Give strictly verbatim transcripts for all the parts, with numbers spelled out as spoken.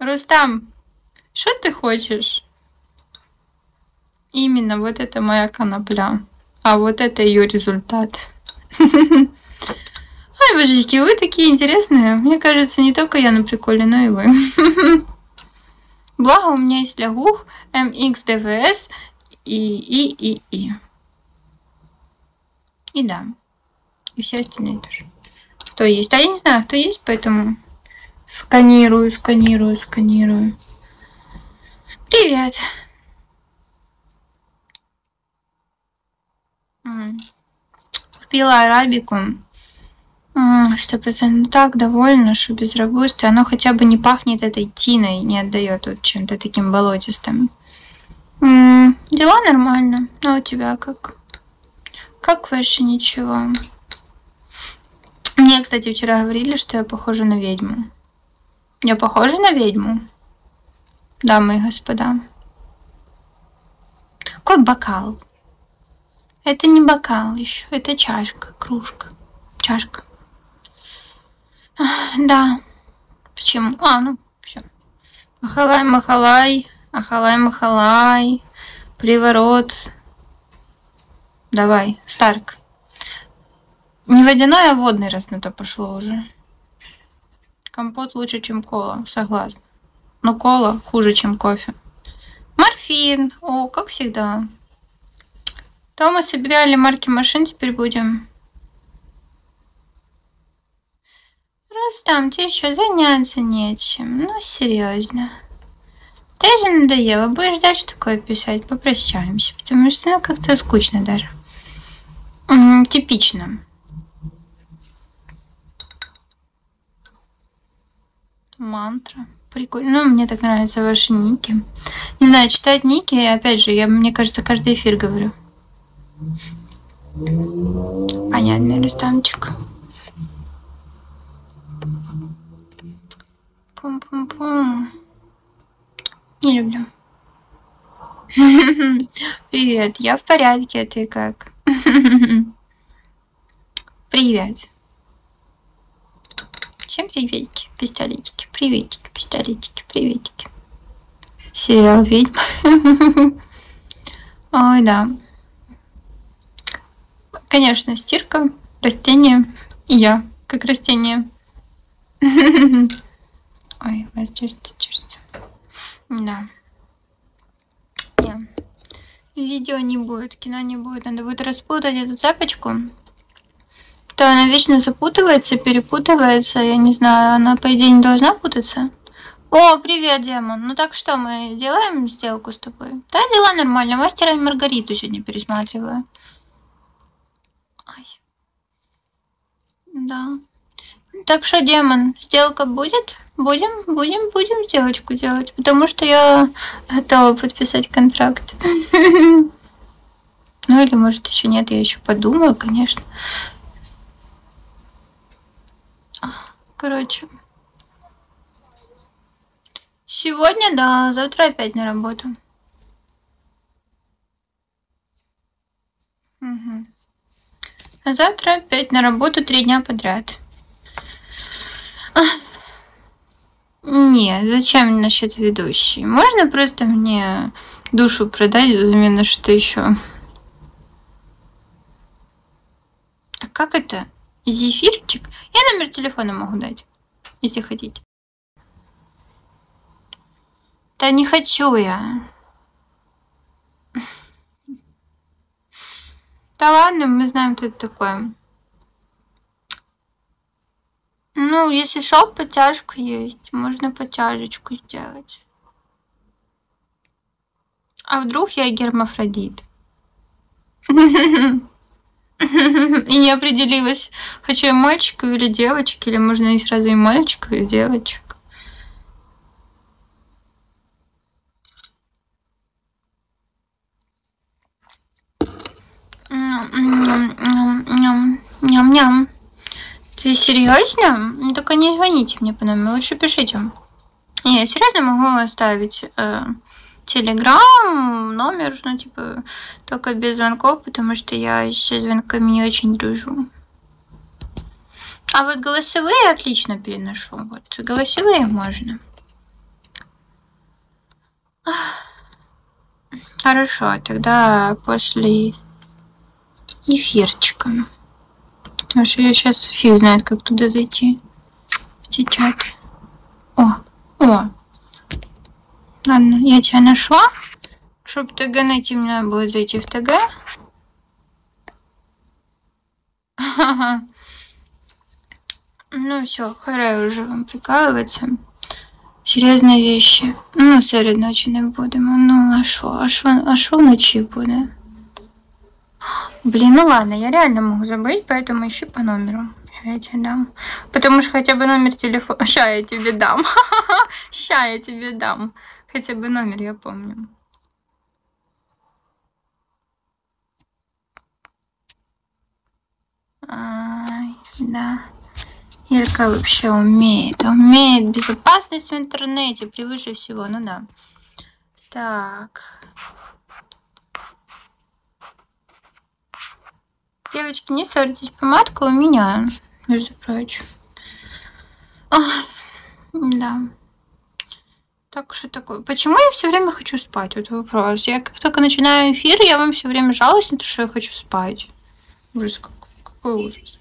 Рустам, что ты хочешь? Именно вот это моя конопля. А вот это ее результат. Ой, божечки, вы такие интересные. Мне кажется, не только я на приколе, но и вы. Благо у меня есть лягух, эм икс ди ви эс и и и и. И да. И все остальные тоже. Кто есть? А я не знаю, кто есть, поэтому сканирую, сканирую, сканирую. Привет. Купила арабику. Сто процентов так довольна, что без робусты. Оно хотя бы не пахнет этой тиной, не отдает вот чем-то таким болотистым. М-м, дела нормально. А у тебя как? Как вообще ничего? Мне, кстати, вчера говорили, что я похожа на ведьму. Я похожа на ведьму? Дамы и господа. Какой бокал? Это не бокал еще, это чашка, кружка, чашка. Да. Почему? А, ну, все. Махалай, махалай, ахалай, махалай, приворот. Давай, Старк. Не водяной, а водный, раз на то пошло уже. Компот лучше, чем кола, согласна. Но кола хуже, чем кофе. Морфин. О, как всегда. То мы собирали марки машин, теперь будем. Рустам, тебе еще заняться нечем. Ну, серьезно. Ты же надоело. Будешь дальше такое писать, попрощаемся. Потому что ну, как-то скучно даже. М-м, типично. Мантра. Прикольно. Ну, мне так нравятся ваши ники. Не знаю, читать ники, опять же, я, мне кажется, каждый эфир говорю. Понятно, Рустамчик. Пум-пум-пум. Не люблю. Привет, я в порядке, а ты как? Привет. Всем приветики, пистолетики, приветики, пистолетики, приветики. Сериал «Ведьма». Ой, да. Конечно, стирка, растение и я, как растение. Ой, вас чертит, чертит. Да. Не. Видео не будет, кино не будет. Надо будет распутать эту цепочку. То она вечно запутывается, перепутывается. Я не знаю, она, по идее, не должна путаться. О, привет, демон. Ну так что, мы делаем сделку с тобой? Да, дела нормально. Мастера и Маргариту сегодня пересматриваю. Ай. Да. Так что, демон, сделка будет? Будем, будем, будем сделочку делать. Потому что я готова подписать контракт. Ну или может еще нет, я еще подумаю, конечно. Короче. Сегодня, да, завтра опять на работу. Угу. А завтра опять на работу три дня подряд. Нет, зачем насчет ведущей? Можно просто мне душу продать взамен на что еще? А как это? Зефирчик? Я номер телефона могу дать, если хотите. Да не хочу я. Да ладно, мы знаем, кто это такое. Ну, если шо, подтяжка есть, можно подтяжечку сделать. А вдруг я гермафродит? И не определилась, хочу я мальчика или девочек, или можно и сразу и мальчиков, и девочек. Ням-ням. Ты серьезно? Ну, только не звоните мне по номеру, лучше пишите. Не, я серьезно могу оставить э, телеграм, номер, ну, типа, только без звонков, потому что я со звонками не очень дружу. А вот голосовые отлично переношу. Вот, голосовые можно. Хорошо, тогда после эфирчика. Потому что я сейчас фиг знает, как туда зайти. В те чаты. О, о. Ладно, я тебя нашла. Чтобы ТГ найти, мне надо будет зайти в ТГ. Ну все, хора уже вам прикалываться. Серьезные вещи. Ну, серед ночі не будемо. Ну, а шо? А шо, а шо вночі буде? Блин, ну ладно, я реально могу забыть, поэтому ищи по номеру. Ща я тебе дам. Потому что хотя бы номер телефона... Ща я тебе дам. Ща я тебе дам. Хотя бы номер я помню. Ай, да. Ирка вообще умеет. Умеет безопасность в интернете превыше всего. Ну да. Так. Девочки, не ссорьтесь. Помадка у меня, между прочим. Ах, да. Так что такое. Почему я все время хочу спать? Вот вопрос. Я как только начинаю эфир, я вам все время жалуюсь на то, что я хочу спать. Ужас какой. Какой ужас.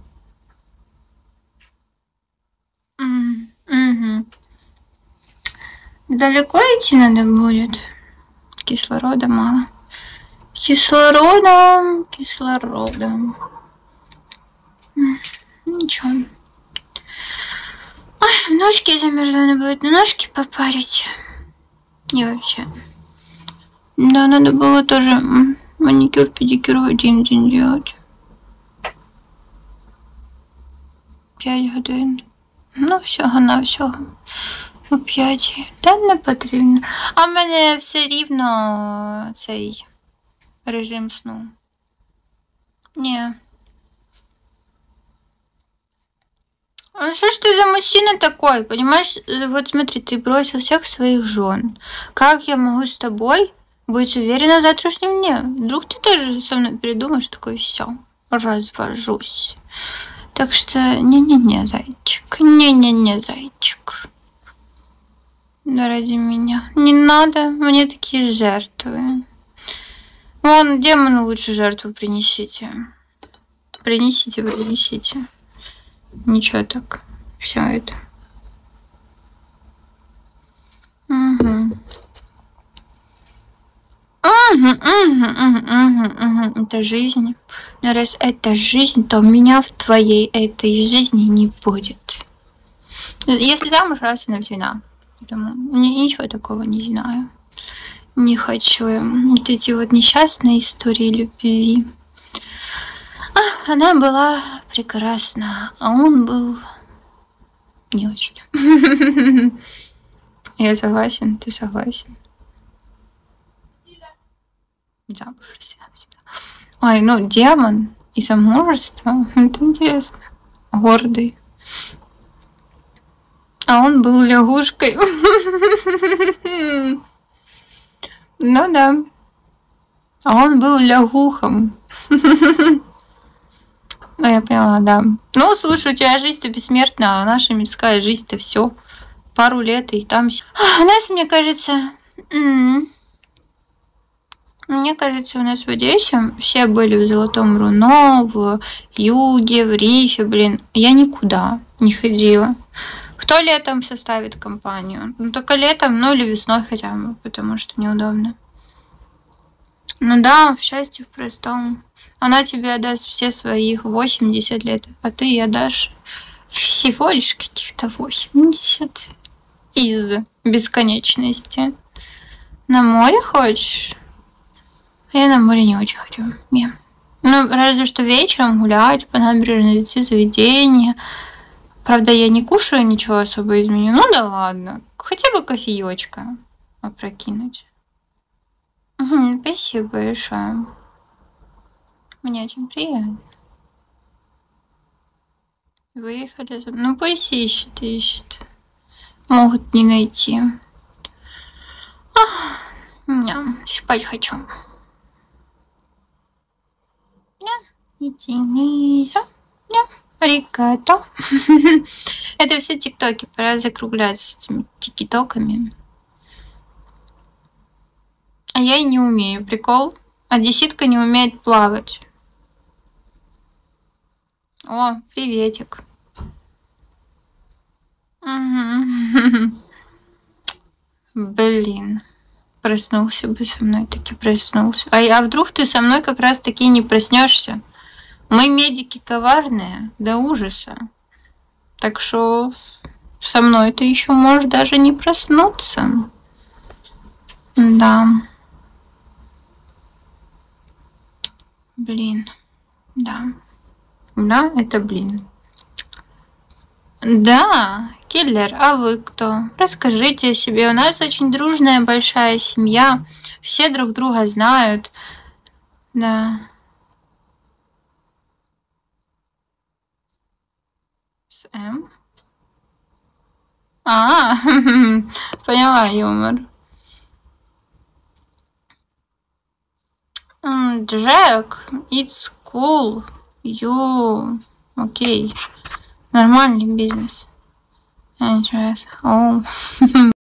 Угу. Далеко идти надо будет. Кислорода мало. Кислородом, кислородом. Ничего. Ой, ножки замерзли, надо будет на ножки попарить. И вообще. Да, надо было тоже маникюр, педикюр в один день делать. П'ять годин. Ну, всього на всього. О п'ятій. Та не потрібно. А в мене все рівно цей режим сну. Ні. А что ж ты за мужчина такой? Понимаешь, вот смотри, ты бросил всех своих жен. Как я могу с тобой быть уверена в завтрашнем дне? Вдруг ты тоже со мной передумаешь, такой, все, развожусь. Так что, не-не-не, зайчик, не-не-не, зайчик. Да ради меня. Не надо, мне такие жертвы. Вон, демону лучше жертву принесите. Принесите, принесите. Ничего так. Все это. Угу. Угу, угу, угу, угу, угу. Это жизнь. Но раз это жизнь, то меня в твоей этой жизни не будет. Если замуж, раз и навсегда. Поэтому ничего такого не знаю. Не хочу. Вот эти вот несчастные истории любви. Она была прекрасна, а он был не очень. Я согласен, ты согласен. Замуж всегда. Ой, ну демон и замужество, это интересно. Гордый. А он был лягушкой. Ну да. А он был лягухом. Ну, я поняла, да. Ну, слушай, у тебя жизнь-то бессмертна, а наша мирская жизнь-то все. Пару лет, и там... У нас, мне кажется... Мне кажется, у нас в Одессе все были в Золотом Руно, в Юге, в Рифе, блин. Я никуда не ходила. Кто летом составит компанию? Ну, только летом, ну, или весной хотя бы, потому что неудобно. Ну да, в счастье в простом. Она тебе отдаст все своих восемьдесят лет, а ты ей отдашь всего лишь каких-то восемьдесят из бесконечности. На море хочешь? Я на море не очень хочу. Не. Ну, разве что вечером гулять по набережной, зайти в заведение. Правда, я не кушаю ничего особо из меню. Ну да ладно. Хотя бы кофеечка опрокинуть. Угу, спасибо большое. Мне очень приятно. Выехали за... Ну пусть ищет, ищет. Могут не найти. Ах, я спать хочу. Иди, иди. Рикато. Это все тиктоки. Пора закругляться с этими тиктоками. А я и не умею, прикол. Одесситка не умеет плавать. О, приветик. Угу. Блин. Проснулся бы со мной, таки проснулся. А, а вдруг ты со мной как раз таки не проснешься? Мы медики коварные до ужаса. Так что со мной ты еще можешь даже не проснуться. Да. Блин. Да. Да, это блин. Да, киллер, а вы кто? Расскажите о себе. У нас очень дружная большая семья. Все друг друга знают. Да. С М? А, поняла юмор. Джек, it's cool. You. Окей. Нормальный бизнес. О.